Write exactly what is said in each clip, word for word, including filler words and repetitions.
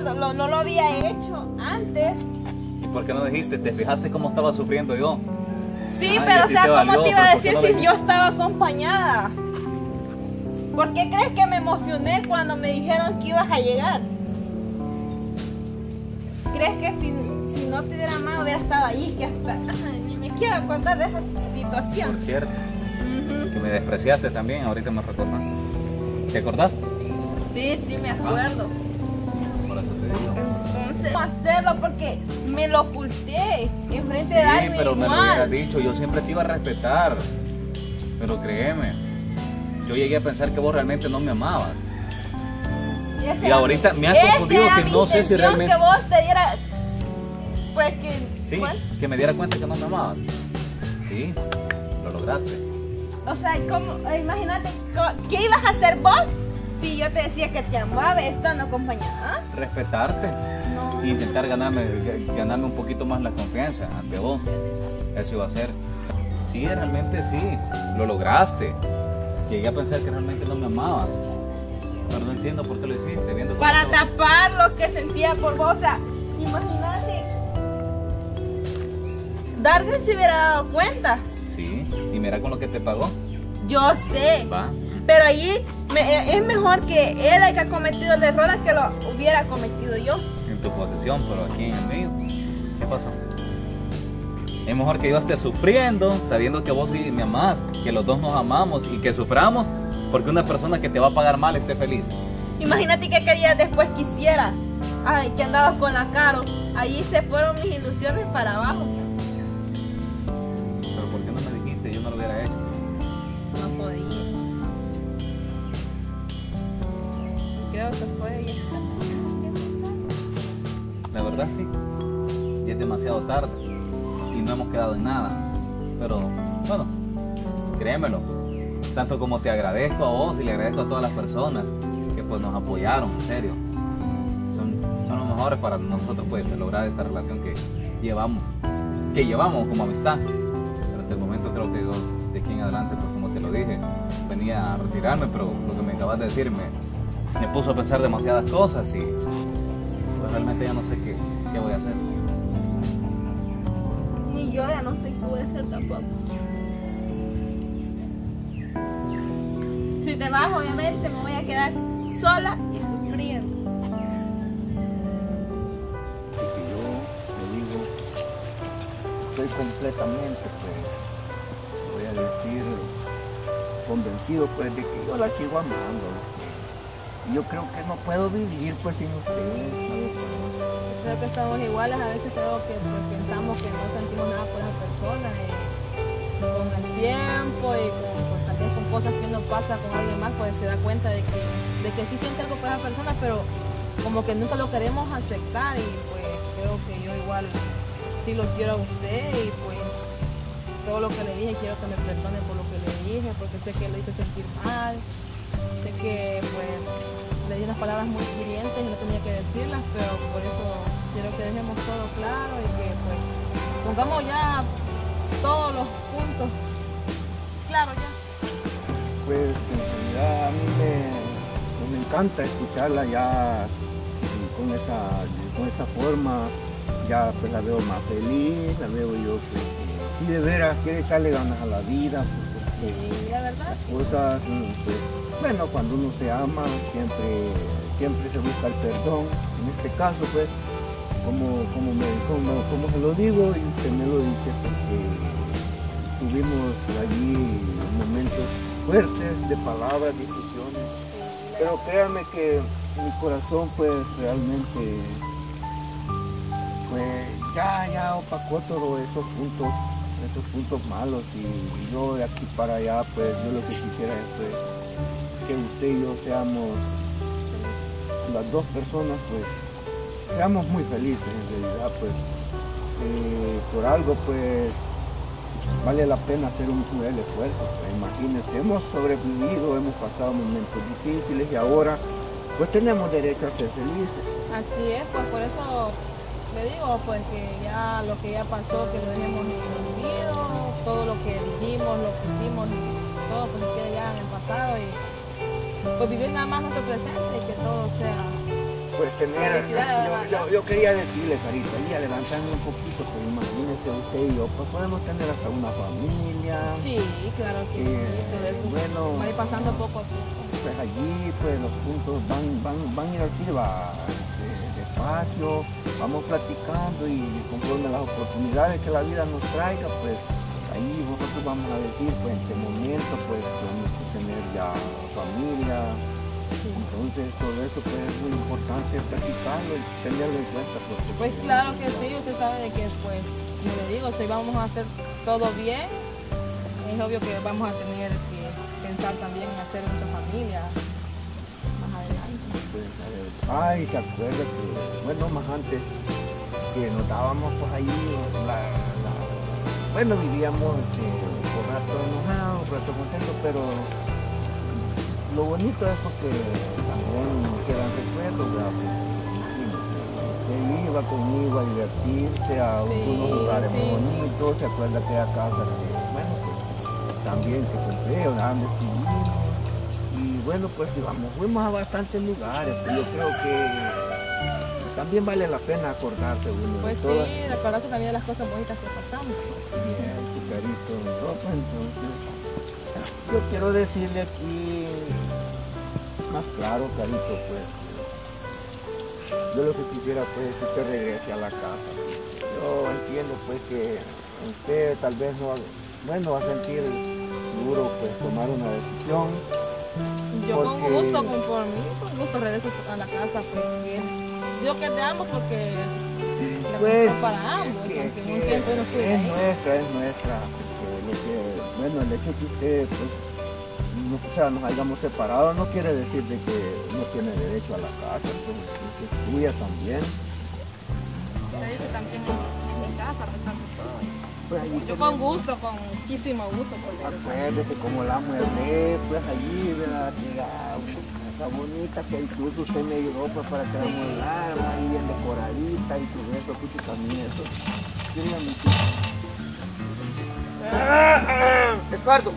recuerdo, lo, no lo había hecho antes. ¿Y por qué no dijiste? ¿Te fijaste cómo estaba sufriendo yo? Sí, Ay, pero o sea, te ¿cómo valió, te iba a ¿por qué decir no si le yo dijiste? estaba acompañada? ¿Por qué crees que me emocioné cuando me dijeron que ibas a llegar? ¿Crees que si, si no te hubiera amado hubiera estado allí? Que hasta, ay, ni me quiero acordar de esa situación. Por cierto, Uh-huh. que me despreciaste también, ahorita me recordás. ¿Te acordás? Sí, sí, me acuerdo. Por eso te digo. Entonces, ¿cómo hacerlo? Porque me lo oculté enfrente de Sí, alguien pero me lo igual. hubieras dicho, yo siempre te iba a respetar. Pero créeme, yo llegué a pensar que vos realmente no me amabas. Esa Y ahorita me has esa confundido era que mi no sé si intención, realmente... que vos te diera, pues que... Sí, ¿cuál? que me diera cuenta que no me amabas. Sí, lo lograste. O sea, ¿cómo? Imagínate, co- ¿qué ibas a hacer vos si yo te decía que te amaba estando acompañada? Respetarte. No. E intentar ganarme, ganarme un poquito más la confianza ante vos. Eso iba a ser. Sí, realmente sí, lo lograste. Llegué a pensar que realmente no me amabas. Pero no entiendo por qué lo hiciste. Viendo cómo Para estaba- tapar lo que sentía por vos. O sea, imagínate. Darwin se hubiera dado cuenta. Sí, y mira con lo que te pagó. Yo sé. Va. Pero allí me- es mejor que él haya cometido el error a que lo hubiera cometido yo. En tu posesión, pero aquí en el mío. ¿Qué pasó? Es mejor que yo esté sufriendo, sabiendo que vos sí me amás, que los dos nos amamos y que suframos porque una persona que te va a pagar mal esté feliz. Imagínate que querías después que hiciera. Ay, que andabas con la Caro. Allí se fueron mis ilusiones para abajo. Pero ¿por qué no me dijiste? Yo no lo hubiera hecho. No podía. Creo que fue ella. La verdad sí. Y es demasiado tarde. Y no hemos quedado en nada. Pero, bueno, créemelo. Tanto como te agradezco a vos y le agradezco a todas las personas que pues nos apoyaron, en serio. Son, son los mejores para nosotros pues lograr esta relación que llevamos, que llevamos como amistad. Pero hasta el momento creo que yo de aquí en adelante, pues como te lo dije, venía a retirarme, pero lo que me acabas de decir me, me puso a pensar demasiadas cosas y pues realmente ya no sé qué, qué voy a hacer. Ni yo ya no sé qué voy a hacer tampoco. Si te vas, obviamente me voy a quedar sola y sufriendo. Que yo le digo, estoy completamente, pues, voy a decir, convencido, pues, de que yo la sigo amando. Y yo creo que no puedo vivir, pues, sin ustedes, ¿sabes? Creo que estamos iguales, a veces creo que pues, pensamos que no sentimos nada por esa persona y con el tiempo y con, pues, también con cosas que uno pasa con alguien más, pues se da cuenta de que, de que sí siente algo por esa persona, pero como que nunca lo queremos aceptar y pues creo que yo igual sí lo quiero a usted y pues todo lo que le dije quiero que me perdone por lo que le dije, porque sé que le hice sentir mal, sé que pues le di unas palabras muy hirientes y no tenía que decirlas, pero por eso quiero que dejemos todo claro y que pues pongamos ya todos los puntos claro ya. Pues, en realidad, a mí me, pues, me encanta escucharla ya y con esa, con esa forma, ya pues la veo más feliz, la veo yo que sí de veras quiere echarle ganas a la vida, porque Sí, la verdad. las cosas, mm, pues, bueno, cuando uno se ama, siempre, siempre se busca el perdón. En este caso, pues, como, como, me, como, como se lo digo y usted me lo dice, porque tuvimos allí momentos fuertes de palabras, discusiones, pero créanme que mi corazón, pues, realmente, pues, ya, ya opacó todos esos puntos, esos puntos malos y yo de aquí para allá, pues, yo lo que quisiera es, pues, que usted y yo seamos las dos personas, pues, seamos muy felices en realidad, pues, eh, por algo, pues, vale la pena hacer un cruel esfuerzo, pues, imagínense, hemos sobrevivido, hemos pasado momentos difíciles y ahora, pues, tenemos derecho a ser felices. Así es, pues por eso le digo, pues que ya lo que ya pasó, que lo dejemos en el olvido, todo lo que dijimos, lo que hicimos, todo pues quede ya en el pasado y pues vivir nada más nuestro presente y que todo sea... Pues que tener, Felicidades, yo, hermano. yo, yo quería decirle, Carita, y adelantando un poquito, pues imagínese usted y yo, pues podemos tener hasta una familia. Sí, claro que Eh, sí, todo eso bueno. va a ir pasando poco a poco. Pues allí, pues los puntos van, van, van a ir arriba, de- despacio, vamos platicando y conforme las oportunidades que la vida nos traiga, pues ahí nosotros vamos a decir, pues en qué momento, pues tenemos que tener ya familia. Entonces todo eso pues es muy importante platicarlo y tenerlo en cuenta. Porque, Pues claro que sí, usted sabe de que pues, como le digo, si vamos a hacer todo bien, es obvio que vamos a tener que pensar también en hacer nuestra familia más adelante. pues, a ver, ay, se acuerda que, bueno, más antes que nos dábamos pues ahí, la, la- bueno, vivíamos eh, un rato enojados, un rato contentos, pero lo bonito es porque también quedan recuerdos, ¿verdad? Pues, él iba conmigo a divertirse a Sí, unos lugares muy sí. bonitos, se acuerda que a casa que, bueno, pues, también que compré, donde estuvimos. Y bueno, pues íbamos, fuimos a bastantes lugares, pues yo creo que también vale la pena acordarse uno Pues de todas. sí, recordarse también de las cosas bonitas que pasamos. Bien, tu carito en ropa, entonces yo quiero decirle aquí más claro, carito, pues yo lo que quisiera pues es que usted regrese a la casa. Yo entiendo pues que usted tal vez no, bueno, va a sentir duro pues tomar una decisión. Yo con Porque- gusto, con por mí, con gusto regreso a la casa, porque digo que es de ambos porque la Pues, casa para ambos, es que- aunque en un que tiempo yo no fui de es ahí. nuestra, es nuestra. Porque lo que- bueno, el hecho que usted, pues, no, o sea, nos hayamos separado no quiere decir de que no tiene derecho a la casa, pues, es tuya también. Usted dice también en mi casa, a pesar de todo. Pues allí Yo con gusto, con muchísimo gusto, por regresar. acuérdese como la mueble, pues allí, ¿verdad? Que la casa bonita que incluso usted me ayudó pues, para que la Sí. muebláramos ahí bien decoradita y todo eso, pucho, también eso. Quería mucho. Eduardo,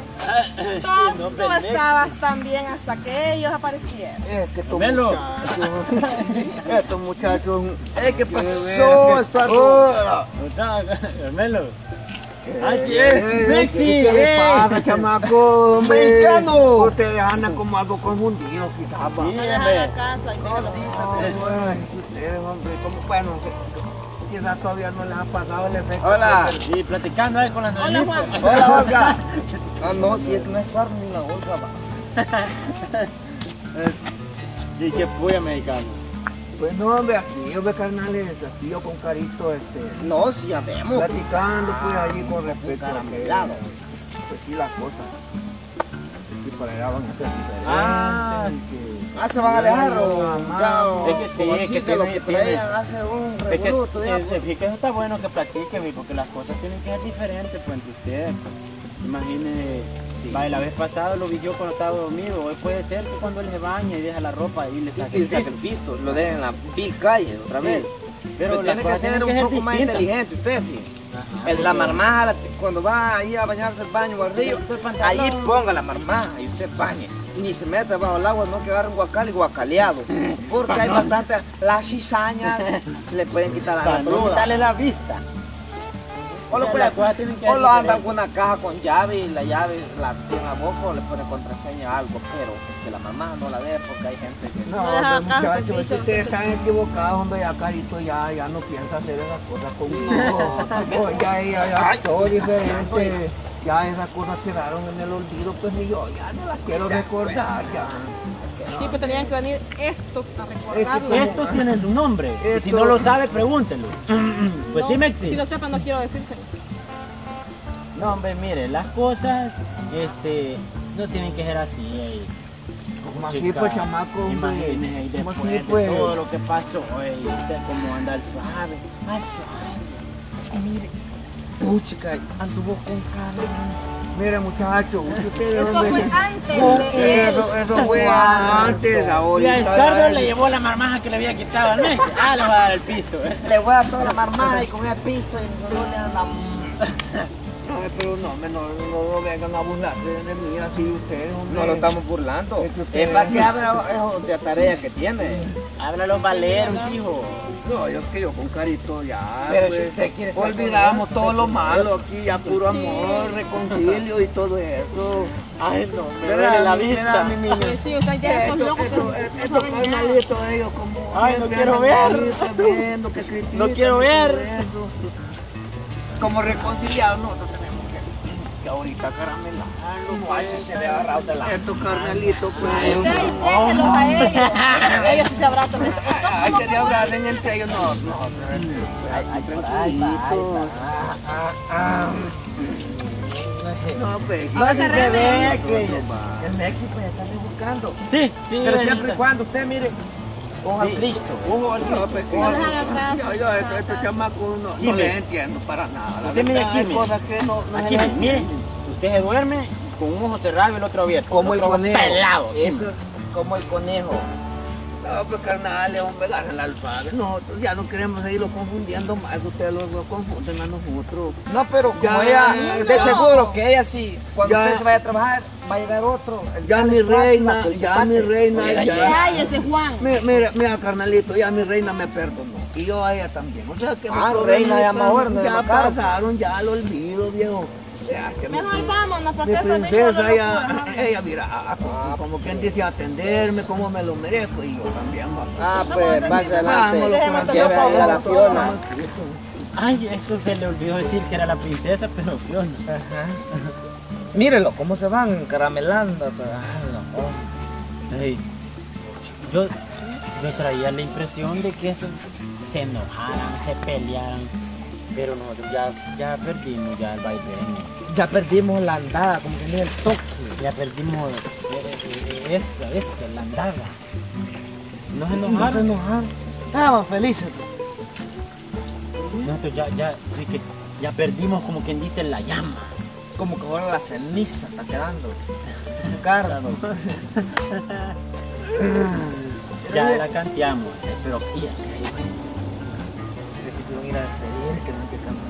Tú no estabas tan bien hasta que ellos aparecieron. es que estos Melo. muchachos, estos muchachos, Eh, ¿qué pasó, pasó, Estuardo? Carmelo. Eh, Ay, eh, eh, Mexi, ¿qué le eh. pasa, chamaco? hombre? Mexicano. Ustedes andan como algo confundidos, quizás. va. Sí, No dejan hombre. la casa y déjalo. Ay, ustedes, hombre, como, bueno, que- quizás todavía no les ha pasado el efecto. Hola. pero- Y platicando ahí con la Hola, Juan. Hola, Olga. Ah, no, si es no es carne ni la Olga, va. Y qué puya, mexicano. Pues no, hombre, aquí, hombre, carnales, aquí yo con Carito, este, No, si ya vemos. platicando, pues, allí con respecto a que, caramelado. pues sí, las cosas, aquí para allá van a ser diferentes. Ah. y que- Ah, se van a alejar ya, o mamá, ya, no, es que sí, como es así que de lo tiene- que tiene- traían hace un Es que- revoluto ya, pues. Es que eso está bueno que platiquen, mi, porque las cosas tienen que ser diferentes pues, entre ustedes. Pues. Imagine, vaya, la vez pasada lo vi yo cuando estaba dormido. Hoy puede ser que cuando él se baña y deja la ropa y le saque el piso. pisto, lo dejen en la vil calle otra Sí. vez. Pero Pero las tiene que cosas ser tienen un que poco más distintas. inteligente usted, fíjese. Ajá, El- La porque- marmaja, la- cuando va ahí a bañarse al baño o al río, El pantalón. ahí ponga la marmaja y usted bañe. Ni se meta bajo el agua, no que agarre un guacal y guacaleado. Porque hay bastante, las cizañas le pueden quitar la Para no cruda. quitarle la vista. O, lo O sea, puede- las cosas tienen que o ser lo andan diferentes. con una caja con llave y la llave la tiene en la boca o le pone contraseña a algo, pero que la marmaja no la dé porque hay gente que... No, No deja hombre, acá, muchachos, porque es que yo- ustedes están equivocados, hombre, ya Carito ya, ya no piensa hacer esas cosas conmigo. No, ya, ya, ya, todo diferente. Ya esas cosas quedaron en el olvido, pues ni yo ya no las quiero recordar, ya. Sí, pues tenían que venir estos a recordarlo. Es que Esto tiene su nombre. Y si Esto- no lo sabe, pregúntelo. Pues No, sí, Si Mexi. lo sepan, no quiero decírselo. No, hombre, mire, las cosas este, no tienen que ser así. eh. Como así, Chica, pues, chamaco, hombre. imagínese, y Como después así, pues. de todo lo que pasó, eh, y usted como andar suave, más suave. Y mire, puchica, anduvo con Carmen. Mire, muchachos, ustedes, Eso hombre, fue antes no, de él. eso, eso fue antes, Y ahorita. al sordo le llevó la marmaja que le había quitado al Mexi. Ah, le va a dar el pisto. eh. Le voy a dar toda la marmaja y con el pisto y no le andan... eh, pero no, me- no, no, no vengan a burlarse de mí así ustedes, hombre. No lo estamos burlando. Es que ustedes- Es para que abra es de tarea que tiene. Habla los valeros, hijo. No, yo que yo con Carito ya, Pero pues, si usted quiere estar olvidamos con todo lo usted, malo aquí, ya puro amor, reconcilio y todo eso. Ay, no, me ¿Verdad, duele la mi- vista. verdad, mi niño? Sí, sí, ustedes ya son Esto, locos. esto, pero esto, no saben nada. carnalitos, ellos como Ay, no siempre quiero andan ver. ahí viendo que critican No quiero y todo ver. eso. Como reconciliados nosotros tenemos que, que ahorita caramelarlo. Ay, si se ve agarrado de la... Estos carnalitos, pues. Ustedes déjenlos a ellos. Ellos sí se abrazan. Ay, que se abracen entre ellos, no, no, Ay, ay, por ahí está, ahí está. Ah, ah, no, pues. ah. No, si se ve que no va. el México ya está buscando. Sí, sí, Pero Benita. siempre y cuando usted mire, ojo Sí. listo. Ojo al No, pues, sí. No les haga caso. Yo, yo, estos, estos chamacos no, no Dime. les entiendo para nada. La Usted mire verdad, aquí, hay mire. cosas que no, no Aquí, se les mire, entienden. usted se duerme con un ojo cerrado y el otro abierto. Como el otro conejo. pelado. Eso es como el conejo. No, pues carnales, hombre, agarren la alfabe. Nosotros ya no queremos seguirlo confundiendo más. Ustedes los, los confunden a nosotros. No, pero como Ya, ella, de no. seguro que ella sí, cuando Ya. usted se vaya a trabajar, va a llegar otro. el Ya tal mi Escuátula, reina, que el ya Tepate. mi reina, Oye, ya. Cállese, Juan. Mira, mira, mira, carnalito, ya mi reina me perdonó. Y yo a ella también. O sea que Ah, los reina, problemas ya más bueno, ya ya más caro. pasaron, ya lo olvido, viejo. O sea, que mi, Mejor vámonos, porque mi esta noche no princesa, lo ella, puedo. ella mira, a- como, como quien dice, atenderme, como me lo merezco. Y yo también, va. Ah, pues más Vámonos, adelante. Déjame Lleve tomar ahí a la foto. Fiona. Ay, eso se le olvidó decir que era la princesa, pero Fiona. Ajá. Mírenlo, cómo se van caramelando. Pero, ay, no, hombre. Ey, yo, yo traía la impresión de que eso se enojaran, se pelearan, pero nosotros ya, ya perdimos ya el vaivén, Ya perdimos la andada, como que ni el toque. ya perdimos eh, eh, esa, esa, la andada. No se No se enojaron. enojaron. Estaban felices. Nosotros ya, ya, sí que ya perdimos como quien dice la llama. Como que ahora la ceniza está quedando. Cardo. Ya la canteamos, eh, pero aquí, Que se van a ir a despedir, que no hay que cantar.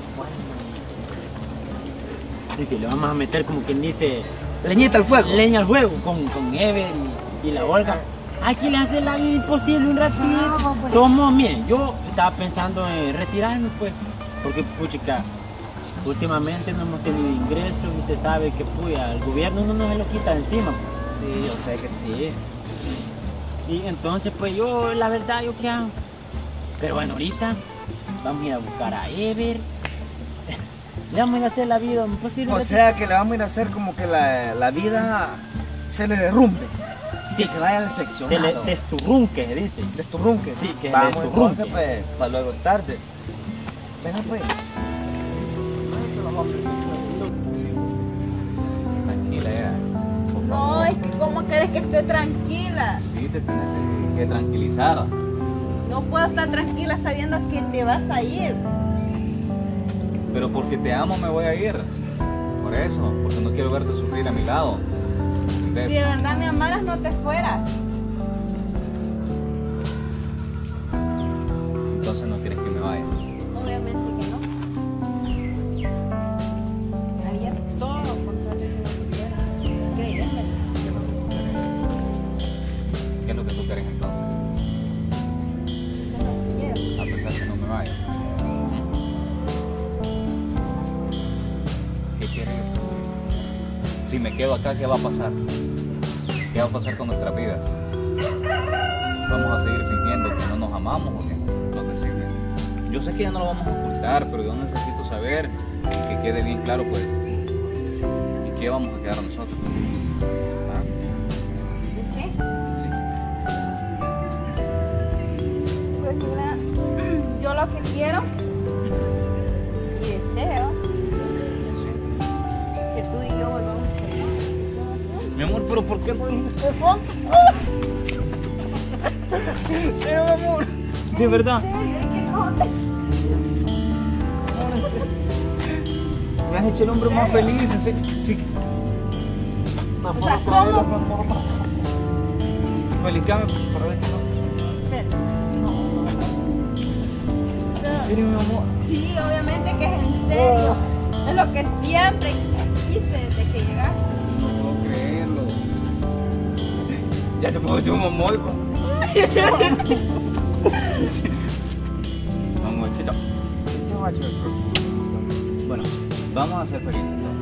y si le vamos a meter como quien dice Leñita al fuego. leña al fuego con, con Ever y, y la Olga. Aquí le hace la vida imposible un ratito. Tomo, miren, yo estaba pensando en retirarme, pues, porque, puchica, últimamente no hemos tenido ingresos y usted sabe que, puya, el gobierno no nos lo quita de encima, pues. Sí, yo sé que sí. Sí. Y entonces, pues, yo, la verdad, yo qué hago. Pero bueno, ahorita vamos a ir a buscar a Ever. Le vamos a ir a hacer la vida imposible. O sea que le vamos a ir a hacer como que la, la vida se le derrumbe. Sí. Que se vaya al se le seccionado. desturrunque, se dice. Desturrunque. Sí, que vamos desturrunque. entonces pues, para luego tarde. Venga pues. Tranquila, ya. Por No, favor. es que ¿cómo quieres que esté tranquila? Sí, te tienes que, que tranquilizar. No puedo estar tranquila sabiendo que te vas a ir. Pero porque te amo me voy a ir. Por eso, porque no quiero verte sufrir a mi lado. Si ¿Ves? de verdad me amaras, no te fueras. Entonces no quieres que me vaya. Obviamente que no. Haría todo con tal de que no quisieras. Créeme. ¿Qué es lo que tú quieres entonces? Que no quiero. A pesar que no me vaya. ¿Qué quieres? Si me quedo acá, ¿qué va a pasar? ¿Qué va a pasar con nuestras vidas? ¿Vamos a seguir fingiendo que no nos amamos o que nos designen? Yo sé que ya no lo vamos a ocultar, pero yo necesito saber y que quede bien claro, pues, ¿y qué vamos a quedar nosotros? ¿Ah? ¿Qué? Sí. Pues mira, yo lo que quiero y deseo que tú y yo volvamos a ser novios. Mi amor, pero ¿por qué no dijiste eso? Sí, amor. De verdad. ¿En serio? Es que no te- Me has hecho el hombre más feliz. Sí. sí. O sea, ¿cómo? Felicame para ver que no. Espera. No, no, no. ¿En serio, mi amor? Sí, obviamente que es en serio. Es lo que siempre quise desde que llegaste. No puedo creerlo. Ya te puedo echar un momoico. Vamos, chito. Bueno, vamos a ser felices.